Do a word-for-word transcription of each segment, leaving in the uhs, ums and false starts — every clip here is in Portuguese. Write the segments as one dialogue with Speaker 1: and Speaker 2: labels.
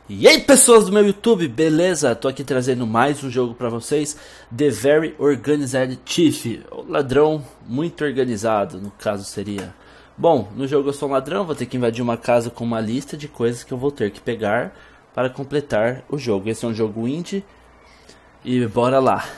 Speaker 1: E aí pessoas do meu YouTube, beleza? Tô aqui trazendo mais um jogo pra vocês, The Very Organized Thief, o ladrão muito organizado, no caso seria. Bom, no jogo eu sou um ladrão, vou ter que invadir uma casa com uma lista de coisas que eu vou ter que pegar para completar o jogo. Esse é um jogo indie e bora lá.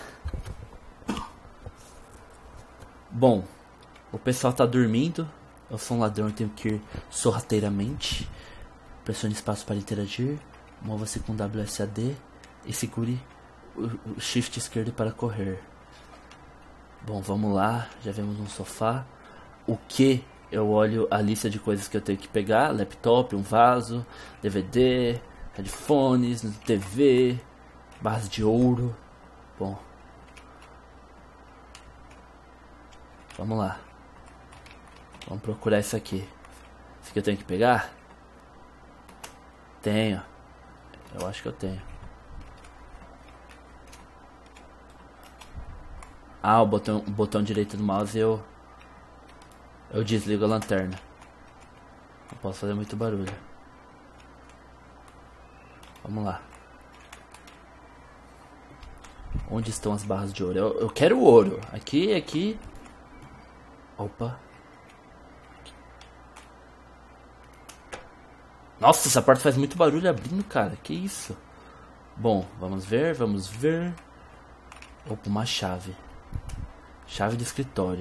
Speaker 1: Bom, o pessoal tá dormindo, eu sou um ladrão e tenho que ir sorrateiramente. Pressione espaço para interagir. Mova-se com W S A D e segure o, o shift esquerdo para correr. Bom, vamos lá. Já vemos um sofá. O que? Eu olho a lista de coisas que eu tenho que pegar. Laptop, um vaso, D V D, headphones, T V, barras de ouro. Bom, vamos lá. Vamos procurar isso aqui. Isso aqui eu tenho que pegar? Tenho. Eu acho que eu tenho. Ah, o botão, o botão direito do mouse eu eu desligo a lanterna. Não posso fazer muito barulho. Vamos lá. Onde estão as barras de ouro? Eu, eu quero ouro. Aqui, aqui. Opa. Nossa, essa porta faz muito barulho abrindo, cara. Que isso? Bom, vamos ver, vamos ver. Opa, uma chave. Chave do escritório.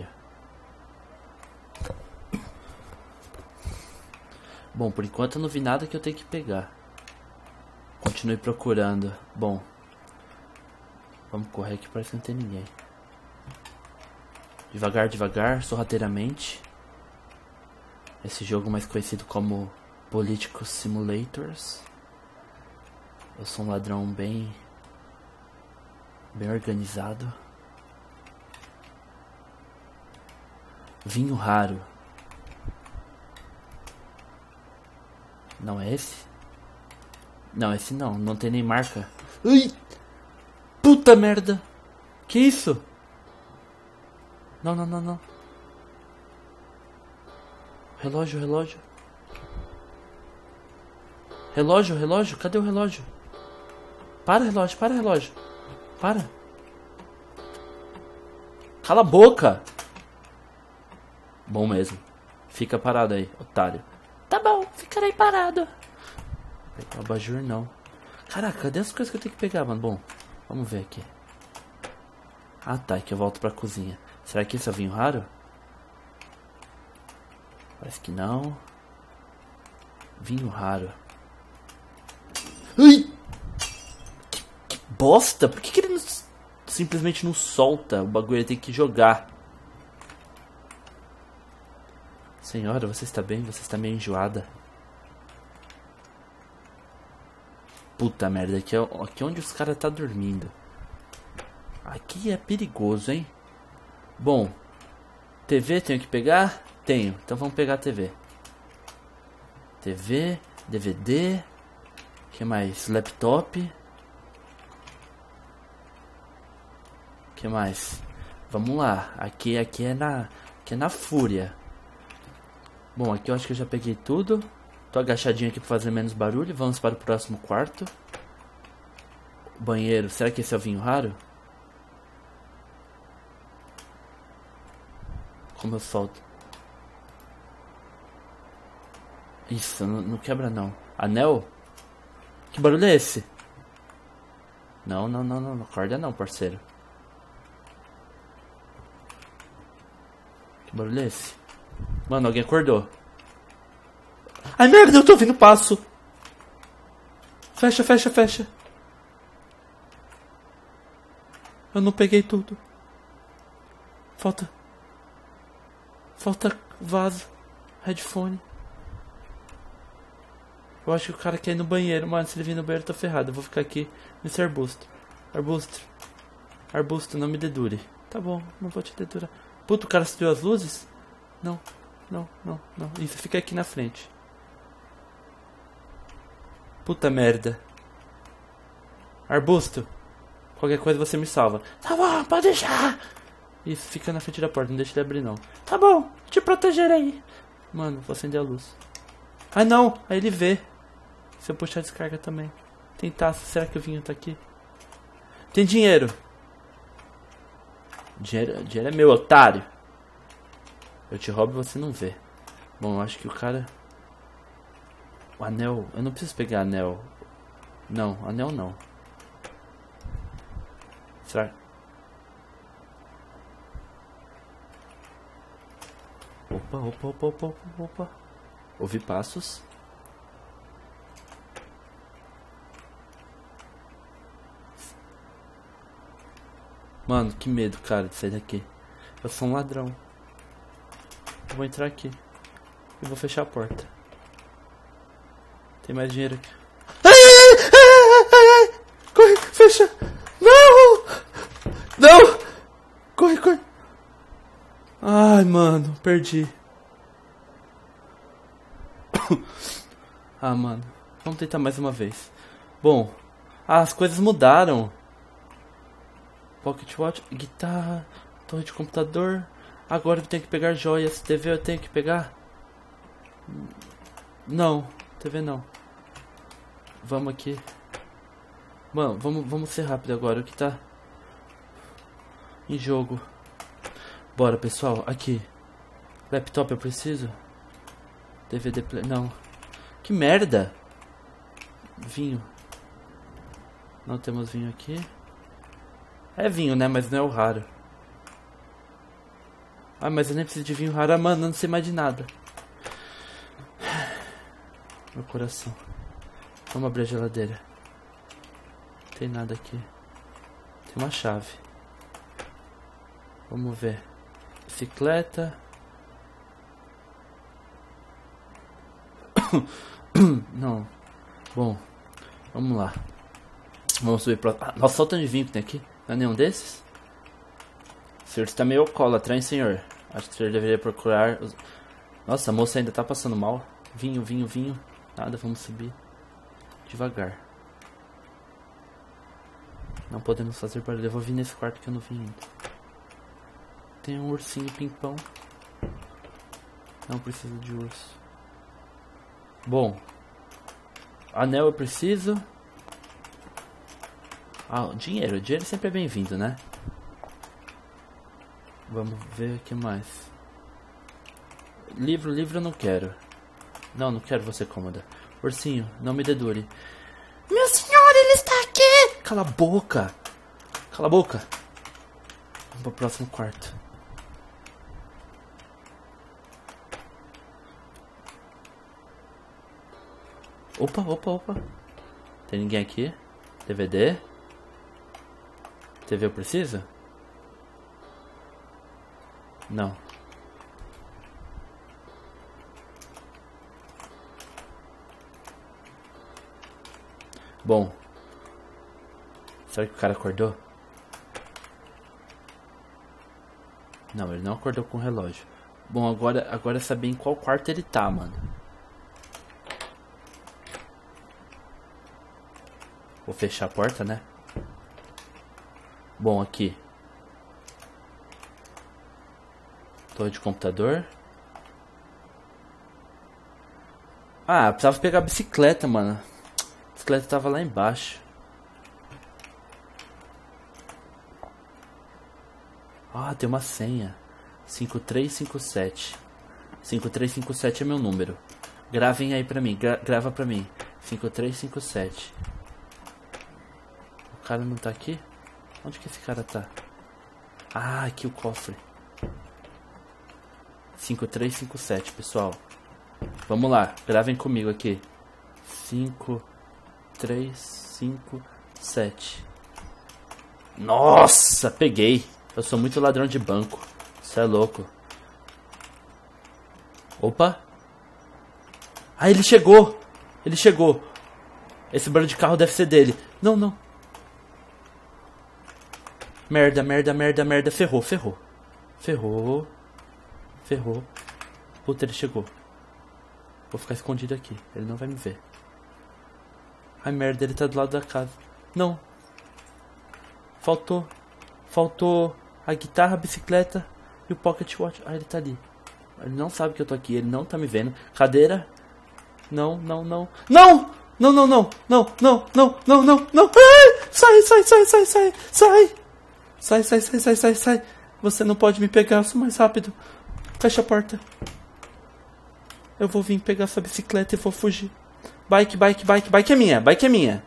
Speaker 1: Bom, por enquanto eu não vi nada que eu tenho que pegar. Continue procurando. Bom, vamos correr aqui, parece que não tem ninguém. Devagar, devagar, sorrateiramente. Esse jogo mais conhecido como Political Simulators. Eu sou um ladrão bem bem organizado. Vinho raro. Não é esse? Não, esse não, não tem nem marca. Ai! Puta merda! Que isso? Não, não, não, não. Relógio, relógio. Relógio, relógio, cadê o relógio? Para, relógio, para, relógio. Para. Cala a boca. Bom mesmo. Fica parado aí, otário. Tá bom, ficarei parado. O abajur não. Caraca, cadê as coisas que eu tenho que pegar, mano? Bom, vamos ver aqui. Ah tá, que eu volto pra cozinha. Será que esse é o vinho raro? Parece que não. Vinho raro. Ai! Que, que bosta! Por que, que ele não, simplesmente não solta? O bagulho, ele tem que jogar. Senhora, você está bem? Você está meio enjoada. Puta merda, aqui é, aqui é onde os caras tá dormindo. Aqui é perigoso, hein? Bom, T V tenho que pegar? Tenho, então vamos pegar a T V. T V, D V D... Que mais? Laptop. Que mais? Vamos lá. Aqui, aqui é na, aqui é na fúria. Bom, aqui eu acho que eu já peguei tudo. Tô agachadinho aqui para fazer menos barulho. Vamos para o próximo quarto. Banheiro. Será que esse é o vinho raro? Como eu solto? Isso, não, não quebra não. Anel? Que barulho é esse? Não, não, não, não, não acorda não, parceiro. Que barulho é esse? Mano, alguém acordou. Ai, merda, eu tô ouvindo passo. Fecha, fecha, fecha. Eu não peguei tudo. Falta. Falta vaso. Headphone. Eu acho que o cara quer ir no banheiro, mano. Se ele vir no banheiro, eu tô ferrado. Eu vou ficar aqui nesse arbusto. Arbusto. Arbusto, não me dedure. Tá bom, não vou te dedurar. Puta, o cara acendeu as luzes? Não, não, não, não. Isso, fica aqui na frente. Puta merda. Arbusto. Qualquer coisa você me salva. Tá bom, pode deixar. Isso, fica na frente da porta, não deixa ele abrir não. Tá bom, te protegerei. Mano, vou acender a luz. Ah não, aí ele vê. Se eu puxar a descarga também. Tem taça. Será que o vinho tá aqui? Tem dinheiro. Dinheiro, dinheiro é meu, otário. Eu te roubo e você não vê. Bom, eu acho que o cara... O anel... Eu não preciso pegar anel. Não, anel não. Será... Opa, opa, opa, opa, opa, opa. Ouvi passos. Mano, que medo, cara, de sair daqui. Eu sou um ladrão. Eu vou entrar aqui. E vou fechar a porta. Tem mais dinheiro aqui. Ai, ai, ai, ai, ai. Corre, fecha. Não! Não! Corre, corre. Ai, mano, perdi. Ah, mano. Vamos tentar mais uma vez. Bom, ah, as coisas mudaram. Pocket Watch, guitarra, torre de computador. Agora eu tenho que pegar joias. T V eu tenho que pegar? Não, T V não. Vamos aqui. Mano, vamos, vamos ser rápido agora. O que tá em jogo? Bora, pessoal. Aqui. Laptop eu preciso? D V D play. Não. Que merda. Vinho. Não temos vinho aqui. É vinho, né? Mas não é o raro. Ah, mas eu nem preciso de vinho raro. Ah, mano, eu não sei mais de nada. Meu coração. Vamos abrir a geladeira. Não tem nada aqui. Tem uma chave. Vamos ver. Bicicleta. Não. Bom. Vamos lá. Vamos subir pro... Ah, nossa, solta de vinho que tem aqui. Não é nenhum desses? O senhor está meio alcoólatra, hein, senhor? Acho que o senhor deveria procurar... Os... Nossa, a moça ainda tá passando mal. Vinho, vinho, vinho. Nada, vamos subir. Devagar. Não podemos fazer barulho. Eu vou vir nesse quarto que eu não vim ainda. Tem um ursinho pimpão. Não preciso de urso. Bom. Anel eu preciso. Ah, dinheiro. Dinheiro sempre é bem-vindo, né? Vamos ver o que mais. Livro, livro eu não quero. Não, não quero você cômoda. Ursinho, não me dedure. Meu senhor, ele está aqui! Cala a boca! Cala a boca! Vamos pro próximo quarto. Opa, opa, opa. Tem ninguém aqui? D V D? T V eu preciso? Não. Bom. Será que o cara acordou? Não, ele não acordou com o relógio. Bom, agora, agora é saber em qual quarto ele tá, mano. Vou fechar a porta, né? Bom, aqui. Torre de computador. Ah, precisava pegar a bicicleta, mano. A bicicleta tava lá embaixo. Ah, tem uma senha. cinco três cinco sete. cinco três cinco sete é meu número. Gravem aí pra mim. Gra grava pra mim. cinco três cinco sete. O cara não tá aqui? Onde que esse cara tá? Ah, aqui o cofre. cinco três cinco sete, pessoal. Vamos lá, gravem comigo aqui. cinco três cinco sete. Nossa, peguei. Eu sou muito ladrão de banco. Isso é louco. Opa. Ah, ele chegou. Ele chegou. Esse barulho de carro deve ser dele. Não, não. Merda, merda, merda, merda. Ferrou, ferrou. Ferrou. Ferrou. Puta, ele chegou. Vou ficar escondido aqui. Ele não vai me ver. Ai, merda, ele tá do lado da casa. Não. Faltou. Faltou a guitarra, a bicicleta e o pocket watch. Ah, ele tá ali. Ele não sabe que eu tô aqui. Ele não tá me vendo. Cadeira. Não, não, não. Não! Não, não, não, não, não, não, não, não, não. Ai! Sai, sai, sai, sai, sai, sai. Sai, sai, sai, sai, sai, sai. Você não pode me pegar, eu sou mais rápido. Fecha a porta. Eu vou vir pegar essa bicicleta e vou fugir. Bike, bike, bike, bike é minha, bike é minha.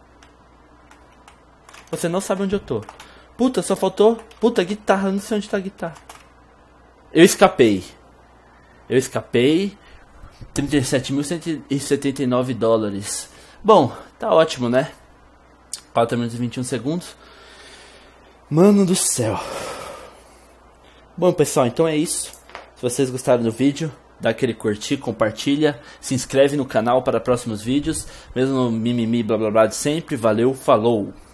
Speaker 1: Você não sabe onde eu tô. Puta, só faltou... Puta, guitarra, eu não sei onde tá a guitarra. Eu escapei. Eu escapei. trinta e sete mil cento e setenta e nove dólares. Bom, tá ótimo, né? quatro minutos e vinte e um segundos. Mano do céu. Bom, pessoal, então é isso. Se vocês gostaram do vídeo, dá aquele curtir, compartilha, se inscreve no canal para próximos vídeos. Mesmo no mimimi blá blá blá de sempre. Valeu, falou!